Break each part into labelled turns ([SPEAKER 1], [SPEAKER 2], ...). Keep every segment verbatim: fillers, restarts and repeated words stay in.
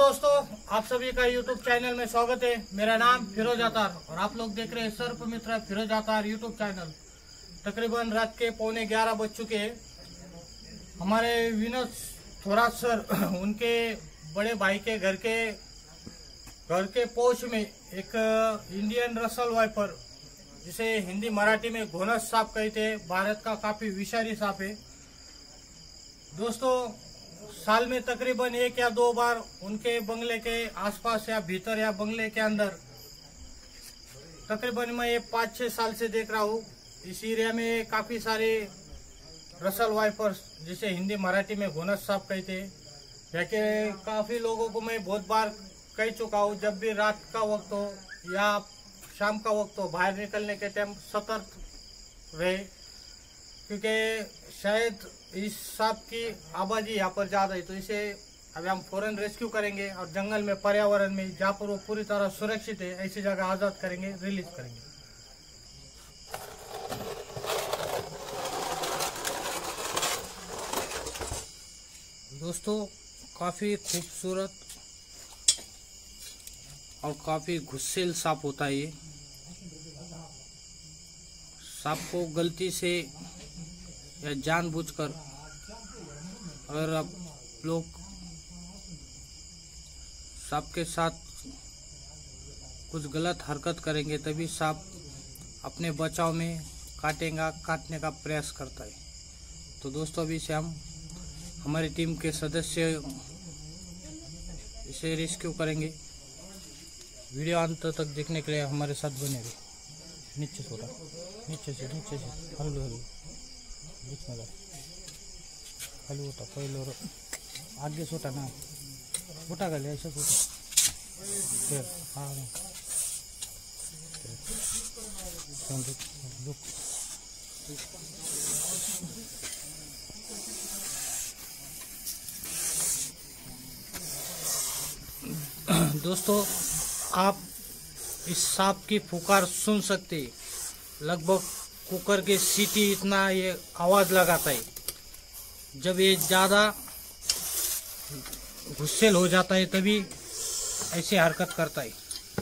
[SPEAKER 1] दोस्तों, आप सभी का यूट्यूब चैनल में स्वागत है। मेरा नाम फिरोज अतार और आप लोग देख रहे हैं सर्प मित्र फिरोज अतार यूट्यूब चैनल। तकरीबन रात के पौने ग्यारह बज चुके हैं। हमारे विनोद थोरात सर उनके बड़े भाई के घर के घर के पोच में एक इंडियन रसल वाइपर, जिसे हिंदी मराठी में घोनस सांप कहते हैं, भारत का काफी विषारी सांप है। दोस्तों, साल में तकरीबन एक या दो बार उनके बंगले के आसपास या भीतर या बंगले के अंदर, तकरीबन मैं ये पाँच छः साल से देख रहा हूँ, इस एरिया में काफ़ी सारे रसल वाइपर्स, जिसे हिंदी मराठी में घोनस सांप कहते हैं, जाके काफ़ी लोगों को मैं बहुत बार कह चुका हूँ, जब भी रात का वक्त हो या शाम का वक्त हो, बाहर निकलने के टाइम सतर्क रहे, क्योंकि शायद इस सांप की आबादी यहाँ पर ज़्यादा है। तो इसे अभी हम फौरन रेस्क्यू करेंगे और जंगल में, पर्यावरण में, जहाँ पर वो पूरी तरह सुरक्षित है, ऐसी जगह आज़ाद करेंगे, रिलीज करेंगे। दोस्तों, काफ़ी खूबसूरत और काफ़ी गुस्सेल सांप होता है ये। सांप को गलती से या जानबूझकर अगर आप लोग सांप के साथ कुछ गलत हरकत करेंगे, तभी सांप अपने बचाव में काटेगा काटने का प्रयास करता है। तो दोस्तों, अभी से हम हमारी टीम के सदस्य इसे रेस्क्यू करेंगे। वीडियो अंत तक देखने के लिए हमारे साथ बने रहिए। नीचे से होता नीचे से नीचे से हल्लू हल्लू बीच में खाली होता पहले और आगे से होता ना, उठा गया ऐसा होता फिर हाँ दोस्तों, आप इस सांप की पुकार सुन सकते हैं। लगभग कुकर के सीटी इतना ये आवाज़ लगाता है। जब ये ज़्यादा गुस्सेल हो जाता है तभी ऐसे हरकत करता है।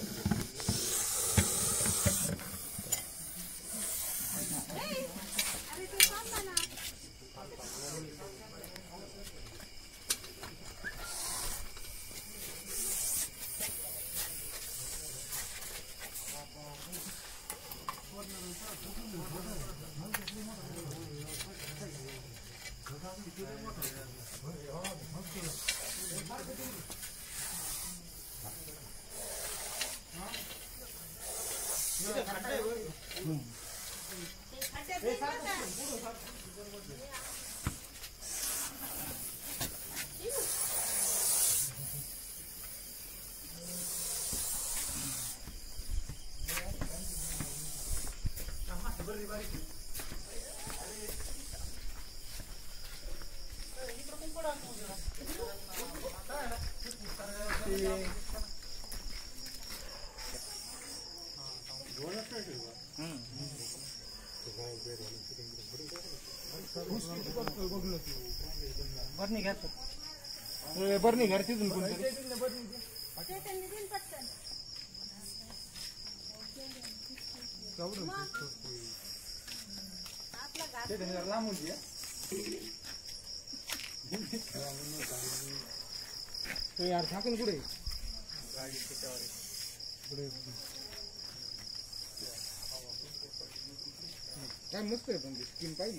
[SPEAKER 1] बरनी घर बरनी घर तिथून यार ठाकून कुठे गाडी पुढे काय मस्त आहे, पण स्किन पाहिली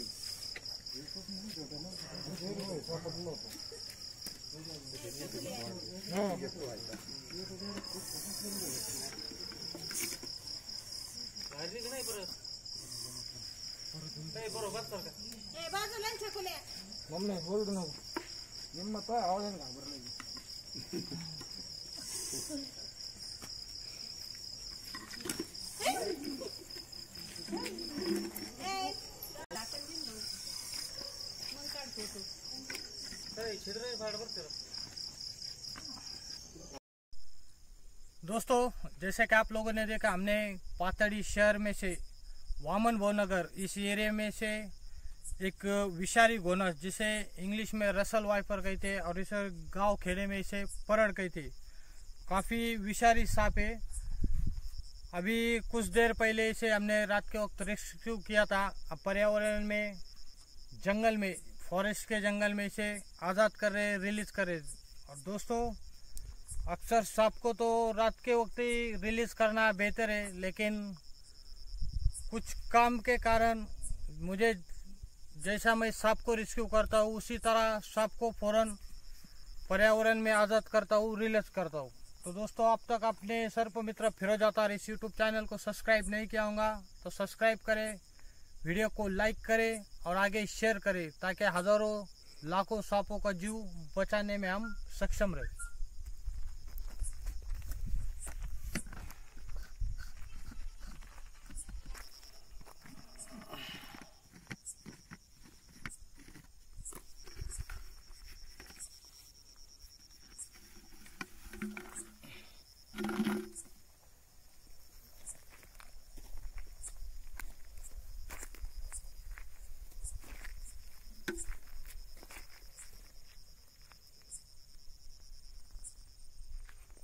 [SPEAKER 1] मम्मी बोलतो नको निम्मा तो आवाज घाबरला दोस्तों, जैसे कि आप लोगों ने देखा, हमने पातड़ी शहर में से वामन भवनगर इस एरिया में से एक विषारी घोनस, जिसे इंग्लिश में रसल वाइपर कहते हैं और इसे गांव खेड़े में इसे परड़ कहते हैं। काफ़ी विषारी सांप है। अभी कुछ देर पहले इसे हमने रात के वक्त रेस्क्यू किया था। अब पर्यावरण में, जंगल में, फॉरेस्ट के जंगल में इसे आज़ाद कर रहे, रिलीज कर रहे। और दोस्तों, अक्सर सांप को तो रात के वक्त ही रिलीज करना बेहतर है, लेकिन कुछ काम के कारण मुझे जैसा मैं सांप को रेस्क्यू करता हूँ उसी तरह सांप को फौरन पर्यावरण में आज़ाद करता हूँ, रिलीज करता हूँ। तो दोस्तों, अब तक आपने सर्प मित्र फिरोज अतार इस यूट्यूब चैनल को सब्सक्राइब नहीं किया होगा तो सब्सक्राइब करें, वीडियो को लाइक करें और आगे शेयर करें, ताकि हज़ारों लाखों सांपों का जीव बचाने में हम सक्षम रहें।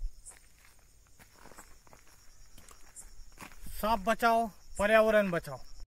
[SPEAKER 1] सांप बचाओ, पर्यावरण बचाओ।